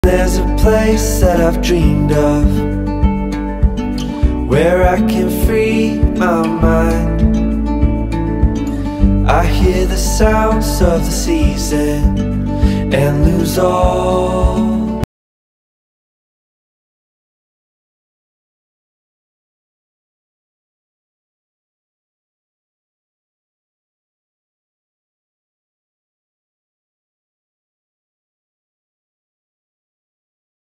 There's a place that I've dreamed of, where I can free my mind. I hear the sounds of the season and lose all